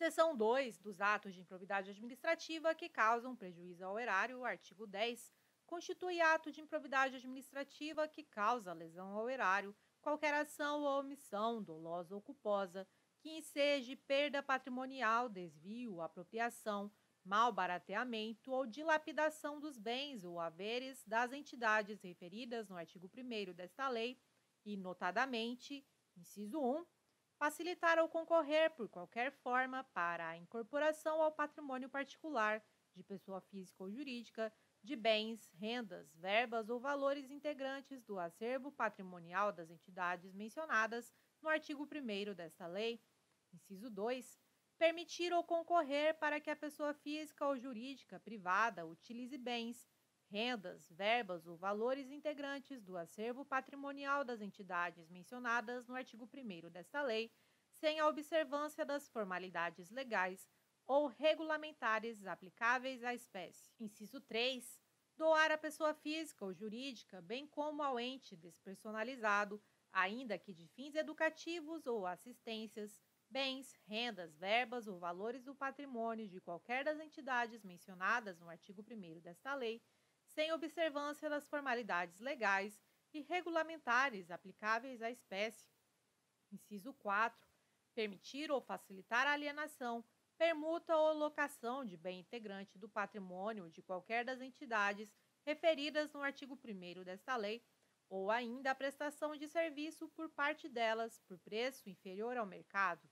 Seção 2 dos atos de improbidade administrativa que causam prejuízo ao erário, artigo 10, constitui ato de improbidade administrativa que causa lesão ao erário, qualquer ação ou omissão, dolosa ou culposa, que enseje perda patrimonial, desvio, apropriação, malbarateamento ou dilapidação dos bens ou haveres das entidades referidas no artigo 1º desta lei e, notadamente, inciso 1, facilitar ou concorrer por qualquer forma para a incorporação ao patrimônio particular de pessoa física ou jurídica de bens, rendas, verbas ou valores integrantes do acervo patrimonial das entidades mencionadas no artigo 1º desta lei. Inciso 2. Permitir ou concorrer para que a pessoa física ou jurídica privada utilize bens, rendas, verbas ou valores integrantes do acervo patrimonial das entidades mencionadas no artigo 1º desta lei, sem a observância das formalidades legais ou regulamentares aplicáveis à espécie. Inciso 3. Doar à pessoa física ou jurídica, bem como ao ente despersonalizado, ainda que de fins educativos ou assistências, bens, rendas, verbas ou valores do patrimônio de qualquer das entidades mencionadas no artigo 1º desta lei, sem observância das formalidades legais e regulamentares aplicáveis à espécie. Inciso 4. Permitir ou facilitar a alienação, permuta ou locação de bem integrante do patrimônio de qualquer das entidades referidas no artigo 1º desta lei, ou ainda a prestação de serviço por parte delas por preço inferior ao mercado.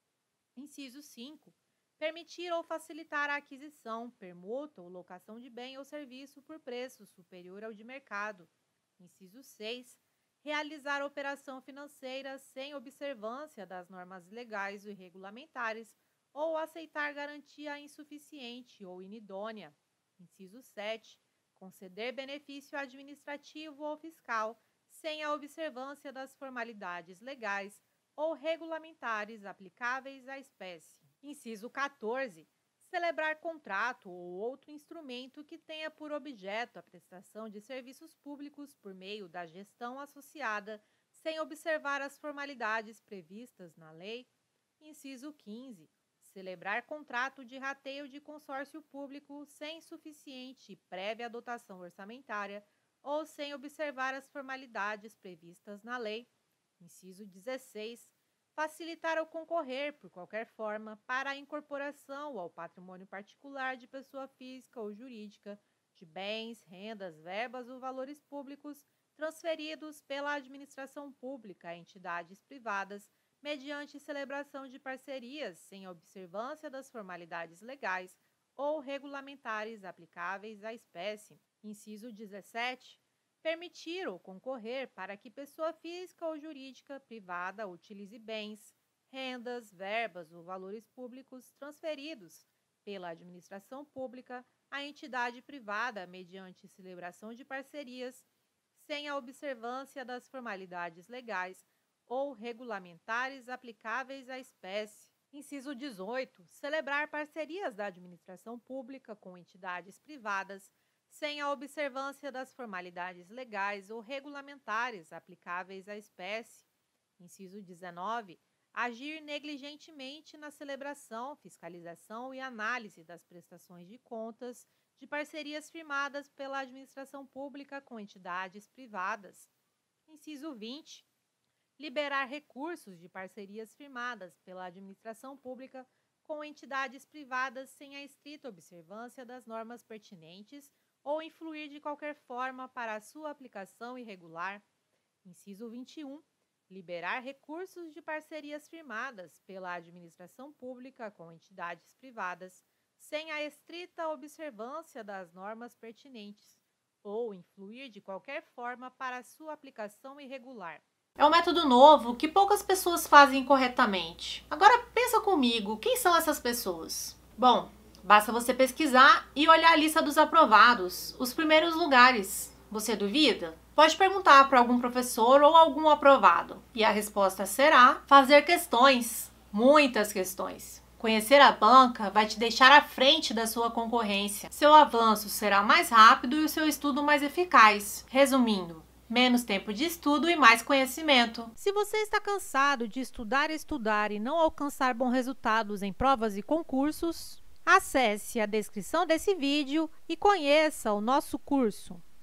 Inciso 5. Permitir ou facilitar a aquisição, permuta ou locação de bem ou serviço por preço superior ao de mercado. Inciso 6. Realizar operação financeira sem observância das normas legais e regulamentares ou aceitar garantia insuficiente ou inidônea. Inciso 7. Conceder benefício administrativo ou fiscal sem a observância das formalidades legais ou regulamentares aplicáveis à espécie. Inciso 14. Celebrar contrato ou outro instrumento que tenha por objeto a prestação de serviços públicos por meio da gestão associada, sem observar as formalidades previstas na lei. Inciso 15. Celebrar contrato de rateio de consórcio público sem suficiente e prévia dotação orçamentária ou sem observar as formalidades previstas na lei. Inciso 16. Facilitar ou concorrer, por qualquer forma, para a incorporação ao patrimônio particular de pessoa física ou jurídica de bens, rendas, verbas ou valores públicos transferidos pela administração pública a entidades privadas, mediante celebração de parcerias sem a observância das formalidades legais ou regulamentares aplicáveis à espécie. Inciso 17. Permitir ou concorrer para que pessoa física ou jurídica privada utilize bens, rendas, verbas ou valores públicos transferidos pela administração pública à entidade privada mediante celebração de parcerias, sem a observância das formalidades legais ou regulamentares aplicáveis à espécie. Inciso 18. Celebrar parcerias da administração pública com entidades privadas sem a observância das formalidades legais ou regulamentares aplicáveis à espécie. Inciso 19. Agir negligentemente na celebração, fiscalização e análise das prestações de contas de parcerias firmadas pela administração pública com entidades privadas. Inciso 20. Liberar recursos de parcerias firmadas pela administração pública com entidades privadas sem a estrita observância das normas pertinentes ou influir de qualquer forma para a sua aplicação irregular. Inciso 21. Liberar recursos de parcerias firmadas pela administração pública com entidades privadas, sem a estrita observância das normas pertinentes, ou influir de qualquer forma para a sua aplicação irregular. É um método novo que poucas pessoas fazem corretamente. Agora pensa comigo, quem são essas pessoas? Bom, basta você pesquisar e olhar a lista dos aprovados, os primeiros lugares. Você duvida? Pode perguntar para algum professor ou algum aprovado. E a resposta será fazer questões, muitas questões. Conhecer a banca vai te deixar à frente da sua concorrência. Seu avanço será mais rápido e o seu estudo mais eficaz. Resumindo, Menos tempo de estudo e mais conhecimento. Se você está cansado de estudar e não alcançar bons resultados em provas e concursos, acesse a descrição desse vídeo e conheça o nosso curso.